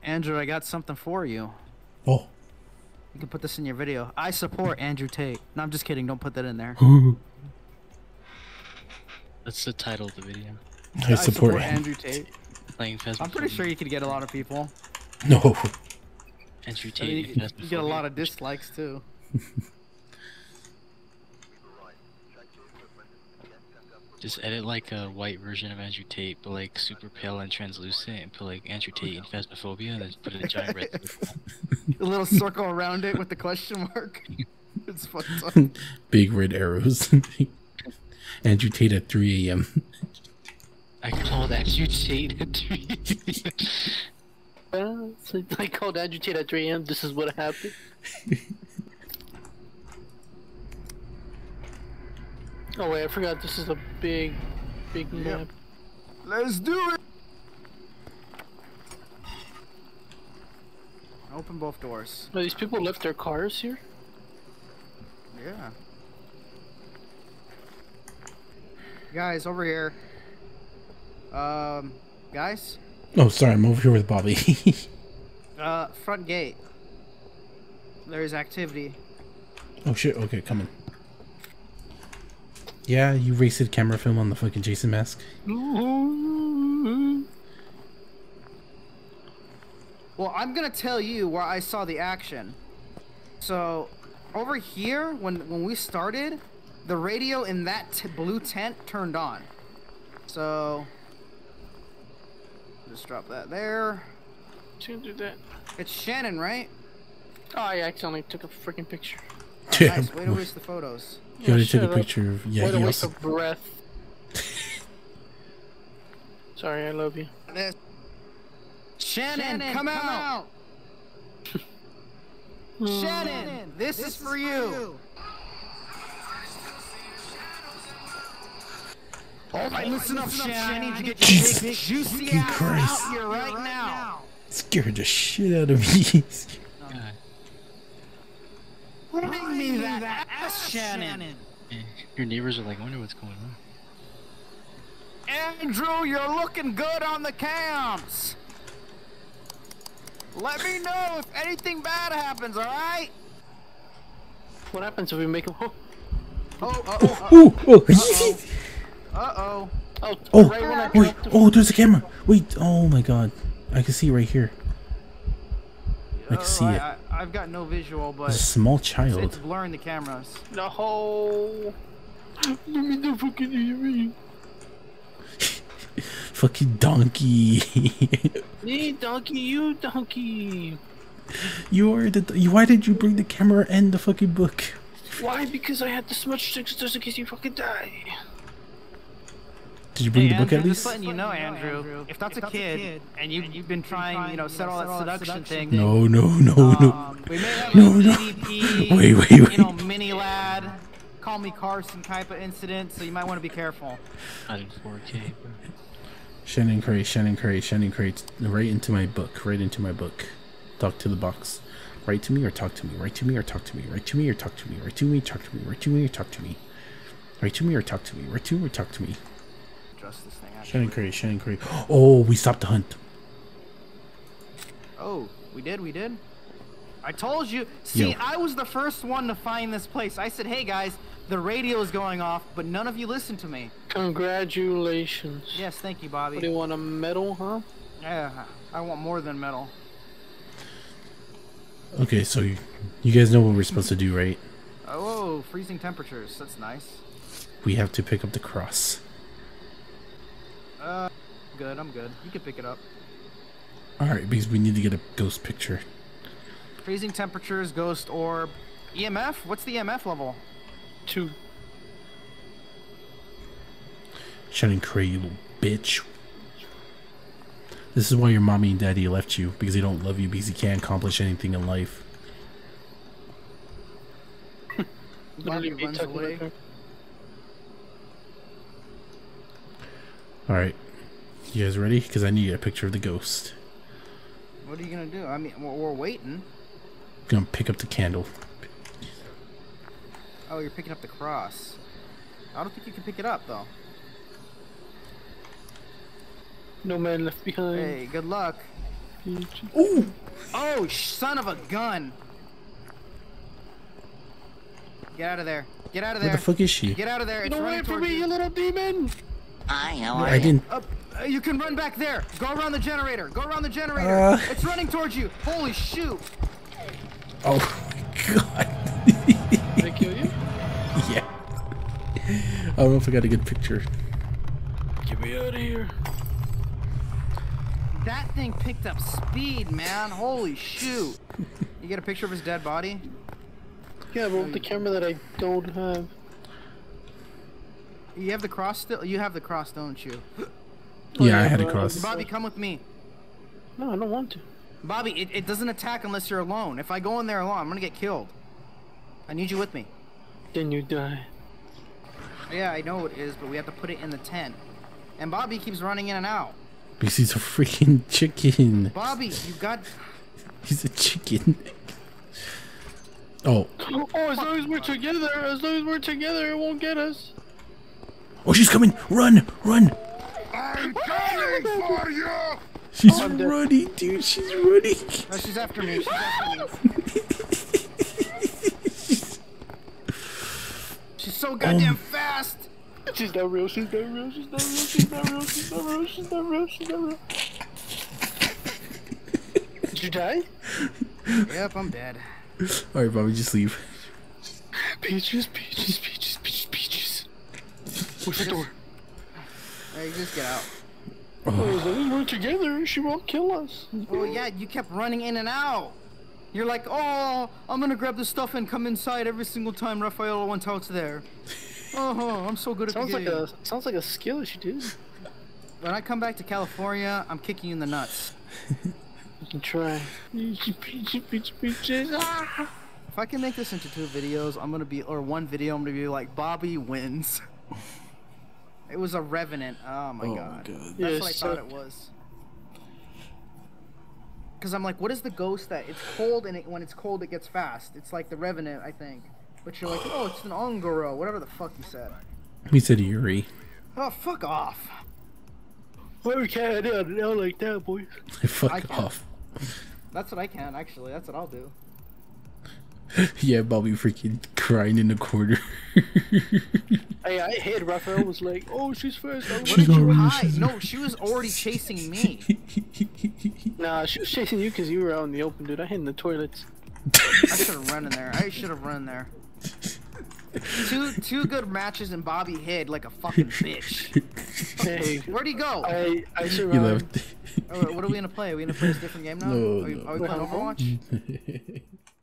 Andrew, I got something for you. Oh. You can put this in your video. I support Andrew Tate. No, I'm just kidding. Don't put that in there. That's the title of the video. I support Andrew Tate. Playing Phasmophobia. I'm pretty sure you could get a lot of people. No. Andrew I Tate. mean, you get a lot of dislikes too. Just edit like a white version of Andrew Tate, but like super pale and translucent, and put like Andrew Tate in Phasmophobia, and then put a giant red circle. A little circle around it with the question mark. It's fucked up. Big red arrows. Andrew Tate at 3 a.m. I called Andrew Tate at 3 So I called Andrew Tate at 3 a.m. This is what happened. Oh wait, I forgot this is a big map. Let's do it. Open both doors. Oh, these people left their cars here? Yeah. Guys, over here. Guys? Oh, sorry, I'm over here with Bobby. Front gate. There's activity. Oh shit, okay, coming. Yeah, you wasted camera film on the fucking Jason mask. Well, I'm gonna tell you where I saw the action. So, over here, when we started, the radio in that blue tent turned on. So, just drop that there. Can't do that. It's Shannon, right? Oh, I accidentally took a freaking picture. Oh, Yeah. nice. Way to waste the photos. You already took shut a up. picture of... Yeah, What a he waste also... of breath. Sorry, I love you. Shannon, come out! Shannon, this is for you. All right, listen up, Shannon. I need to get your Jesus big, juicy fucking ass Christ. out here right now. Scared the shit out of me. God. Bring me that ass, Shannon. Eh, your neighbors are like, I wonder what's going on. Andrew, you're looking good on the cams. Let me know if anything bad happens, all right? What happens if we make him? Oh, Uh-oh. Oh, oh, right when I wait, dropped the oh, there's a camera. Wait, oh my god. I can see it right here. I can see it. I've got no visual, but There's a small it's child. blurring the cameras. No. Let me the fucking hear me. Fucking donkey. Me donkey, you donkey. You are the... Why did you bring the camera and the fucking book? Why? Because I had to smudge sticks just in case you fucking die. Did you bring the book Andrew, at least? just letting you know, Andrew, if that's a kid and you've been trying, you know, set all that seduction thing. No, no, no, no. We may have No, a no. DDP, Wait. you know, mini lad, call me Carson type of incident, so you might want to be careful. Not in 4K, bro. Shannon Cray, right into my book, right into my book. Talk to the box. Write to me or talk to me, write to me or talk to me, write to me or talk to me, write to me, talk to me, write to me or talk to me. Write to me or talk to me, write to me or talk to me. Adjust this thing, actually. Shannon Cray. Oh, we stopped the hunt. Oh, we did? I told you. See, Yo. I was the first one to find this place. I said, hey guys, the radio is going off, but none of you listened to me. Congratulations. Yes, thank you, What do Bobby. you want, a medal, huh? Yeah, I want more than metal. Okay, so you guys know what we're supposed to do, right? Oh, freezing temperatures. That's nice. We have to pick up the cross. Good, I'm good. You can pick it up. Alright, because we need to get a ghost picture. Freezing temperatures, ghost orb. EMF? What's the EMF level? 2. Shannon Cray, you little bitch. This is why your mommy and daddy left you, because they don't love you, because you can't accomplish anything in life. Bobby Literally me runs talking away. about her. Alright. You guys ready? Because I need a picture of the ghost. What are you gonna do? I mean, we're waiting. I'm gonna pick up the candle. Oh, you're picking up the cross. I don't think you can pick it up, though. No man left behind. Hey, good luck. Peaches. Ooh! Oh, son of a gun! Get out of there. Get out of Where there. the fuck is she? Get out of there. It's Get away running from towards me, you little demon! Hi, how are I you? didn't. You can run back there. Go around the generator. Go around the generator. It's running towards you. Holy shoot. Oh my god. Did I kill you? Yeah. I don't know if I got a good picture. Get me out of here. That thing picked up speed, man. Holy shoot. You get a picture of his dead body? Yeah, but with the camera that I don't have. You have the cross still? You have the cross, don't you? Yeah, I had a but- cross. Bobby, come with me. No, I don't want to. Bobby, it doesn't attack unless you're alone. If I go in there alone, I'm gonna get killed. I need you with me. Then you die. Yeah, I know it is, but we have to put it in the tent. And Bobby keeps running in and out. Because he's a freaking chicken. Bobby, you got... He's a chicken. Oh. Oh, as long as we're together, it won't get us. Oh, she's coming! Run! Run! I'm coming for you! She's I'm dead. running, dude. She's running. No, she's after me. She's after me. She's so goddamn fast! She's not real, she's not real, she's not real, she's not real, she's not real, she's not real, she's not real. Did you die? Yep, I'm dead. Alright, Bobby, just leave. Peaches, peaches, peaches, peaches, peaches. Where's the door? Hey, you just get out. Oh, as long as we're together, she won't kill us. Well, yeah, you kept running in and out. You're like, oh, I'm gonna grab the stuff and come inside every single time Rafaela wants out there. Oh, I'm so good at Sounds the like game. a skill issue, dude. When I come back to California, I'm kicking you in the nuts. You can try. Peaches, peaches, peaches, peaches. Ah! If I can make this into 2 videos, I'm gonna be, or 1 video, I'm gonna be like, Bobby wins. It was a Revenant. Oh my god. That's Yeah, what I thought it was. Because I'm like, what is the ghost that it's cold and when it's cold it gets fast? It's like the Revenant, I think. But you're like, oh, it's an Ongoro, whatever the fuck you said. He said Yuri. Oh, fuck off. Why we can't do it out like that, boys? Fuck I can't. off. That's what I can, actually. That's what I'll do. Yeah, Bobby freaking crying in the corner. Hey, I hit Raphael was like, oh, she's first. What She's did you already- hide? No, she was already chasing me. Nah, she was chasing you because you were out in the open, dude. I hid in the toilets. I should have run in there. I should have run there. Two good matches and Bobby hid like a fucking bitch. Hey, Where'd he go? I He survived. left. Oh, what are we gonna play? Are we gonna play this different game now? No, Are we no. playing Overwatch?